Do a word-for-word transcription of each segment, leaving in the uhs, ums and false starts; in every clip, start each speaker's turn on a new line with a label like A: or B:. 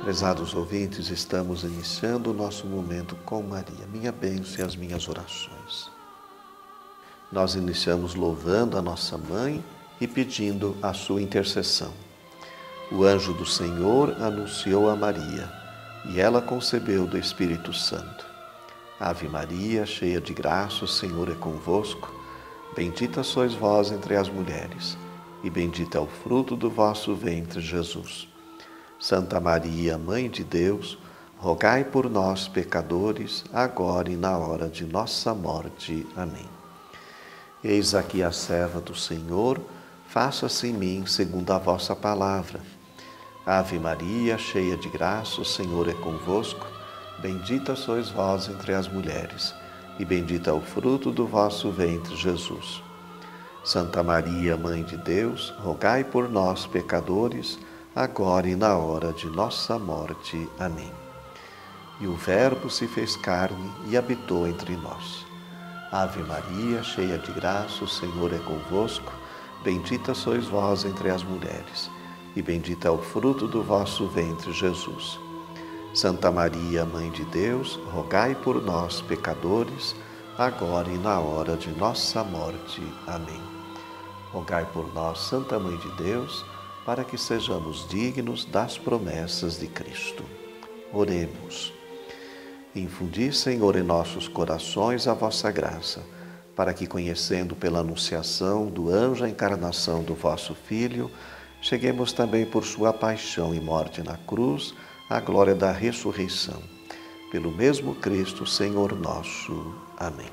A: Prezados ouvintes, estamos iniciando o nosso momento com Maria, minha bênção e as minhas orações. Nós iniciamos louvando a nossa mãe e pedindo a sua intercessão. O anjo do Senhor anunciou a Maria, e ela concebeu do Espírito Santo. Ave Maria, cheia de graça, o Senhor é convosco. Bendita sois vós entre as mulheres, e bendito é o fruto do vosso ventre, Jesus. Santa Maria, Mãe de Deus, rogai por nós, pecadores, agora e na hora de nossa morte. Amém. Eis aqui a serva do Senhor, faça-se em mim segundo a vossa palavra. Ave Maria, cheia de graça, o Senhor é convosco. Bendita sois vós entre as mulheres, e bendito é o fruto do vosso ventre, Jesus. Santa Maria, Mãe de Deus, rogai por nós, pecadores, agora e na hora de nossa morte. Amém. E o Verbo se fez carne e habitou entre nós. Ave Maria, cheia de graça, o Senhor é convosco. Bendita sois vós entre as mulheres, e bendito é o fruto do vosso ventre, Jesus. Santa Maria, Mãe de Deus, rogai por nós, pecadores, agora e na hora de nossa morte. Amém. Rogai por nós, Santa Mãe de Deus, para que sejamos dignos das promessas de Cristo. Oremos. Infundi, Senhor, em nossos corações a vossa graça, para que, conhecendo pela anunciação do anjo a encarnação do vosso Filho, cheguemos também por sua paixão e morte na cruz à glória da ressurreição. Pelo mesmo Cristo, Senhor nosso. Amém.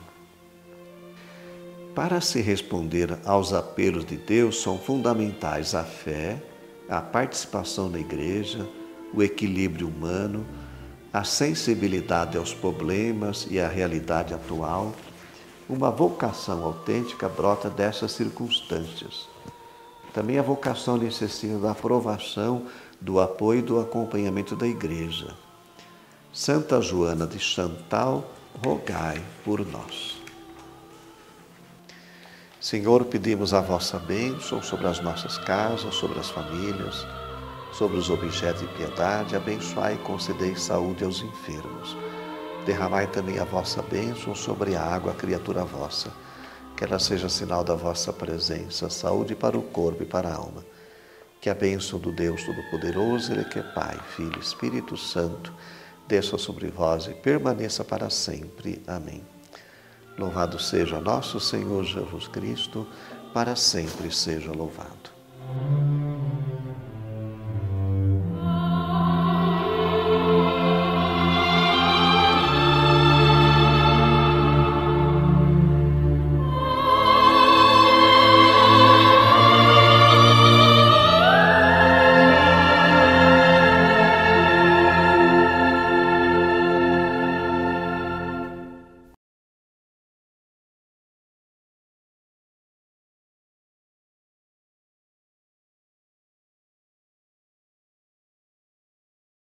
A: Para se responder aos apelos de Deus, são fundamentais a fé, a participação na igreja, o equilíbrio humano, a sensibilidade aos problemas e à realidade atual. Uma vocação autêntica brota dessas circunstâncias. Também a vocação necessita da aprovação, do apoio e do acompanhamento da igreja. Santa Joana de Chantal, rogai por nós. Senhor, pedimos a vossa bênção sobre as nossas casas, sobre as famílias, sobre os objetos de piedade. Abençoai e concedei saúde aos enfermos. Derramai também a vossa bênção sobre a água, criatura vossa. Que ela seja sinal da vossa presença, saúde para o corpo e para a alma. Que a bênção do Deus Todo-Poderoso, Ele que é Pai, Filho e Espírito Santo, desça sobre vós e permaneça para sempre. Amém. Louvado seja nosso Senhor Jesus Cristo, para sempre seja louvado.